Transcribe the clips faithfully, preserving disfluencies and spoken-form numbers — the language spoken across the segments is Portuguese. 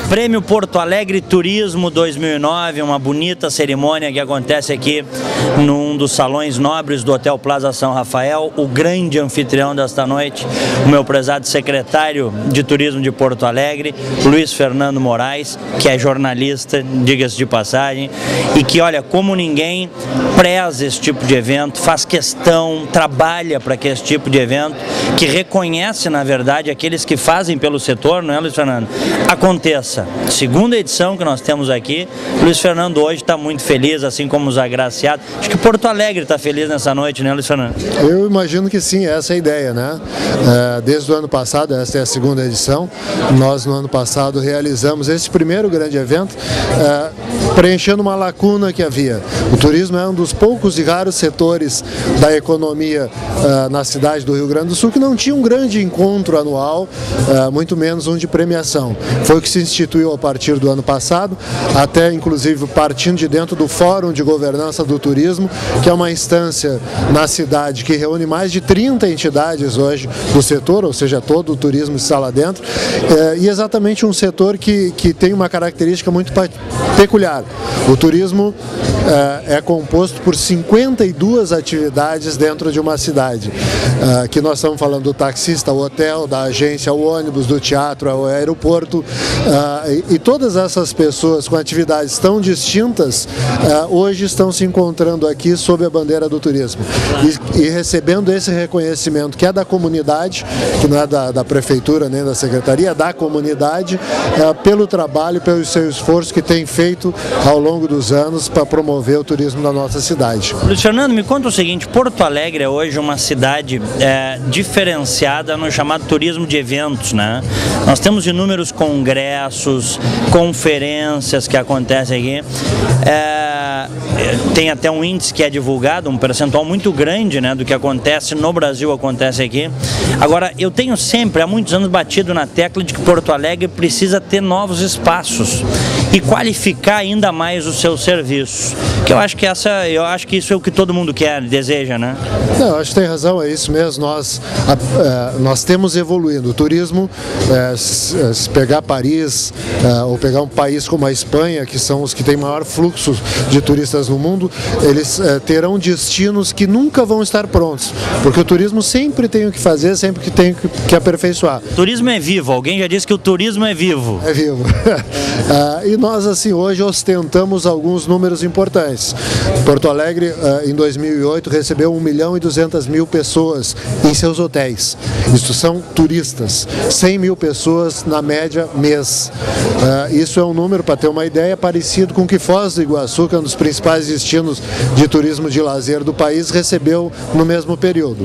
Prêmio Porto Alegre Turismo dois mil e nove, uma bonita cerimônia que acontece aqui num dos salões nobres do Hotel Plaza São Rafael. O grande anfitrião desta noite, o meu prezado secretário de Turismo de Porto Alegre, Luiz Fernando Moraes, que é jornalista, diga-se de passagem, e que, olha, como ninguém, preza esse tipo de evento, faz questão, trabalha para que esse tipo de evento, que reconhece, na verdade, aqueles que fazem pelo setor, não é, Luiz Fernando? Aconteça. Segunda edição que nós temos aqui. Luiz Fernando hoje está muito feliz, assim como os agraciados. Acho que Porto Alegre está feliz nessa noite, né, Luiz Fernando? Eu imagino que sim, essa é a ideia, né? É, desde o ano passado, essa é a segunda edição, nós no ano passado realizamos esse primeiro grande evento, é, preenchendo uma lacuna que havia. O turismo é um dos poucos e raros setores da economia é, na cidade do Rio Grande do Sul que não tinha um grande encontro anual, é, muito menos um de premiação. Foi o que se instituiu a partir do ano passado, até inclusive partindo de dentro do Fórum de Governança do Turismo, que é uma instância na cidade que reúne mais de trinta entidades hoje do setor, ou seja, todo o turismo está lá dentro, é, e exatamente um setor que, que tem uma característica muito peculiar. O turismo é, é composto por cinquenta e duas atividades dentro de uma cidade, é, que nós estamos falando do taxista, o hotel, da agência, o ônibus, do teatro, o aeroporto, é, e, e todas essas pessoas com atividades tão distintas, é, hoje estão se encontrando aqui sob a bandeira do turismo e, e recebendo esse reconhecimento que é da comunidade, que não é da, da prefeitura nem da secretaria, é da comunidade, é, pelo trabalho, pelo seu esforço que tem feito ao longo dos anos para promover o turismo da nossa cidade. Luiz Fernando, me conta o seguinte: Porto Alegre é hoje uma cidade é, diferenciada no chamado turismo de eventos, né? Nós temos inúmeros congressos, conferências que acontecem aqui, é, tem até um índice que é divulgado, um percentual muito grande, né, do que acontece no Brasil acontece aqui. Agora, eu tenho sempre, há muitos anos, batido na tecla de que Porto Alegre precisa ter novos espaços e qualificar ainda mais o seu serviço. Que eu acho que essa, eu acho que isso é o que todo mundo quer, deseja, né? Não, eu acho que tem razão, é isso mesmo. Nós, a, a, nós temos evoluindo. O turismo, é, se, se pegar Paris, é, ou pegar um país como a Espanha, que são os que têm maior fluxo de turistas no mundo, eles é, terão destinos que nunca vão estar prontos, porque o turismo sempre tem o que fazer, sempre que tem que, que aperfeiçoar. Turismo é vivo, alguém já disse que o turismo é vivo. É vivo. ah, e nós, assim, hoje ostentamos alguns números importantes. Porto Alegre, ah, em dois mil e oito, recebeu um milhão e duzentas mil pessoas em seus hotéis. Isso são turistas, cem mil pessoas na média mês. Ah, isso é um número, para ter uma ideia, parecido com o que Foz do Iguaçu, que é um dos principais destinos de turismo de lazer do país, recebeu no mesmo período.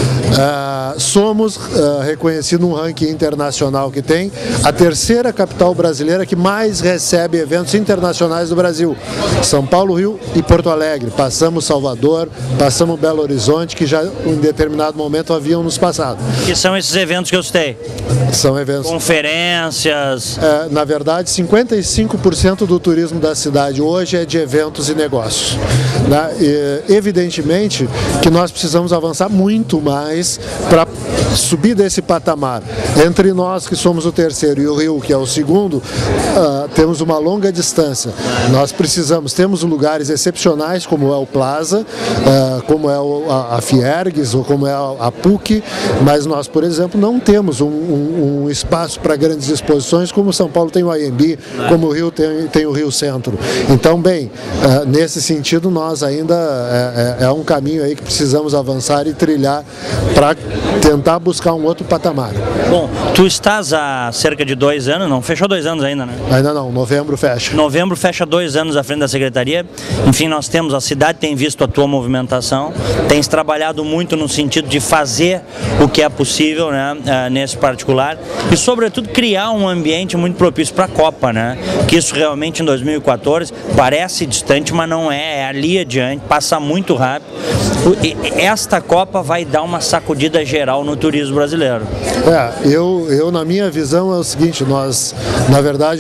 Uh, somos uh, reconhecidos num ranking internacional que tem a terceira capital brasileira que mais recebe eventos internacionais do Brasil. São Paulo, Rio e Porto Alegre. Passamos Salvador, passamos Belo Horizonte, que já em determinado momento haviam nos passado. Que são esses eventos que eu citei? São eventos... Conferências... É, na verdade, cinquenta e cinco por cento do turismo da cidade hoje é de eventos e negócios. Né? E, evidentemente que nós precisamos avançar muito mais para subir desse patamar. Entre nós, que somos o terceiro, e o Rio, que é o segundo, uh, temos uma longa distância. Nós precisamos, temos lugares excepcionais, como é o Plaza, uh, como é o, a, a Fiergues, ou como é a, a P U C, mas nós, por exemplo, não temos um, um, um espaço para grandes exposições, como São Paulo tem o A M B, como o Rio tem, tem o Rio Centro. Então, bem, uh, nesse sentido, nós ainda é, é, é um caminho aí que precisamos avançar e trilhar para tentar buscar um outro patamar. Bom, tu estás há cerca de dois anos, não fechou dois anos ainda, né? Ainda não, novembro fecha. Novembro fecha dois anos à frente da Secretaria. Enfim, nós temos, a cidade tem visto a tua movimentação, tens trabalhado muito no sentido de fazer o que é possível, né, nesse particular, e sobretudo criar um ambiente muito propício para a Copa, né? Que isso realmente em dois mil e quatorze parece distante, mas não é, é ali adiante, passa muito rápido. Esta Copa vai dar uma sacudida geral no turismo brasileiro. É, eu, eu na minha visão é o seguinte, nós, na verdade,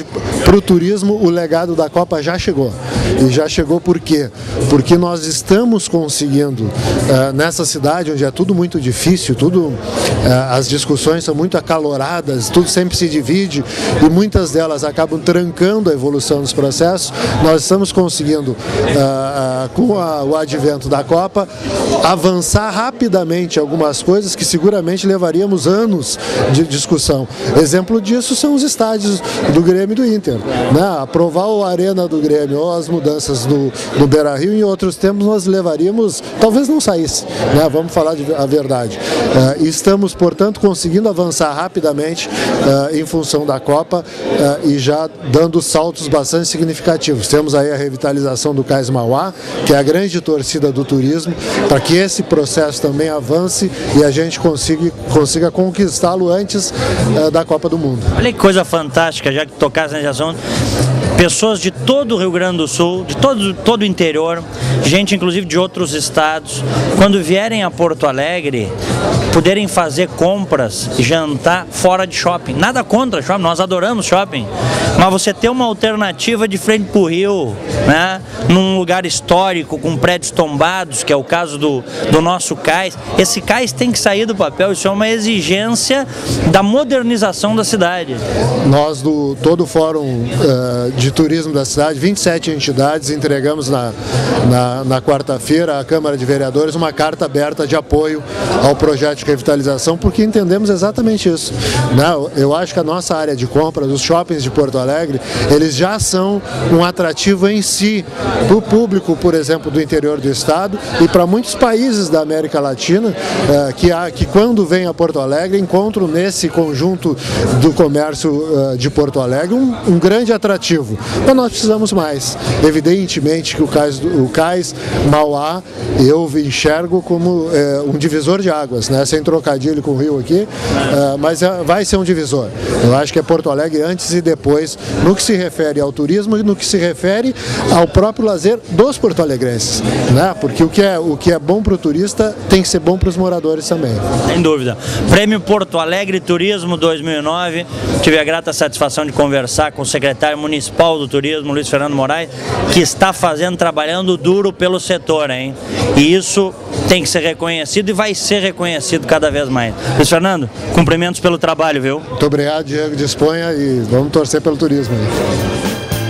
para o turismo, o legado da Copa já chegou. E já chegou por quê? Porque nós estamos conseguindo, uh, nessa cidade onde é tudo muito difícil, tudo, uh, as discussões são muito acaloradas, tudo sempre se divide e muitas delas acabam trancando a evolução dos processos, nós estamos conseguindo, uh, uh, com a, o advento da Copa, avançar rapidamente algumas coisas que seguramente levaríamos anos de discussão. Exemplo disso são os estádios do Grêmio e do Inter, né? Aprovar a arena do Grêmio ou as mudanças no, no Beira-Rio, em outros tempos nós levaríamos, talvez não saísse, né? Vamos falar de, a verdade. Uh, estamos, portanto, conseguindo avançar rapidamente uh, em função da Copa uh, e já dando saltos bastante significativos. Temos aí a revitalização do Cais Mauá, que é a grande torcida do turismo, para que esse processo também avance e a gente consiga, consiga conquistá-lo antes uh, da Copa do Mundo. Olha que coisa fantástica, já que tocasse nesse assunto. Pessoas de todo o Rio Grande do Sul, de todo, todo o interior, gente inclusive de outros estados, quando vierem a Porto Alegre, poderem fazer compras, jantar fora de shopping. Nada contra shopping, nós adoramos shopping, mas você ter uma alternativa de frente para o rio, né, num lugar histórico, com prédios tombados, que é o caso do, do nosso cais, esse cais tem que sair do papel, isso é uma exigência da modernização da cidade. Nós, do todo o Fórum uh, de Turismo da cidade, vinte e sete entidades, entregamos na, na, na quarta-feira à Câmara de Vereadores uma carta aberta de apoio ao projeto de revitalização, porque entendemos exatamente isso, né? Eu acho que a nossa área de compras, os shoppings de Porto Alegre, eles já são um atrativo em si para o público, por exemplo, do interior do estado e para muitos países da América Latina uh, que, há, que quando vêm a Porto Alegre encontram nesse conjunto do comércio uh, de Porto Alegre um, um grande atrativo. Mas nós precisamos mais. Evidentemente que o cais, o cais Mauá eu enxergo como é, um divisor de águas, né? Sem trocadilho com o Rio aqui, é, mas é, vai ser um divisor. Eu acho que é Porto Alegre antes e depois, no que se refere ao turismo e no que se refere ao próprio lazer dos porto-alegrenses, né? Porque o que é, o que é bom para o turista tem que ser bom para os moradores também. Sem dúvida. Prêmio Porto Alegre Turismo dois mil e nove, tive a grata satisfação de conversar com o secretário municipal do turismo, Luiz Fernando Moraes, que está fazendo, trabalhando duro pelo setor, hein? E isso tem que ser reconhecido e vai ser reconhecido cada vez mais. Luiz Fernando, cumprimentos pelo trabalho, viu? Muito obrigado, Diego, disponha e vamos torcer pelo turismo aí.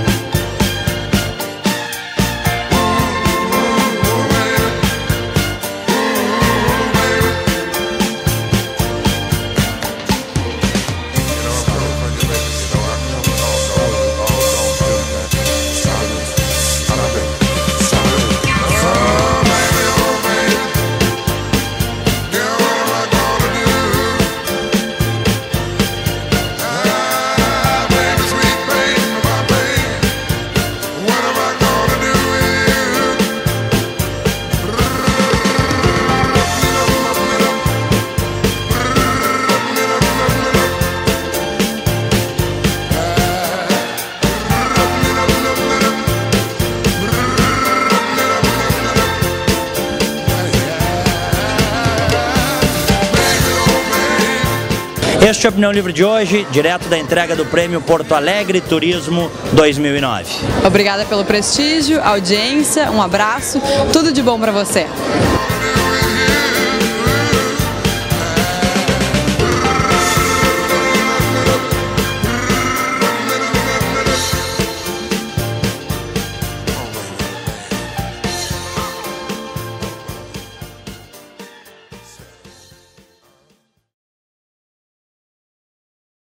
Este é a Opinião Livre de hoje, direto da entrega do Prêmio Porto Alegre Turismo dois mil e nove. Obrigada pelo prestígio, audiência, um abraço, tudo de bom para você.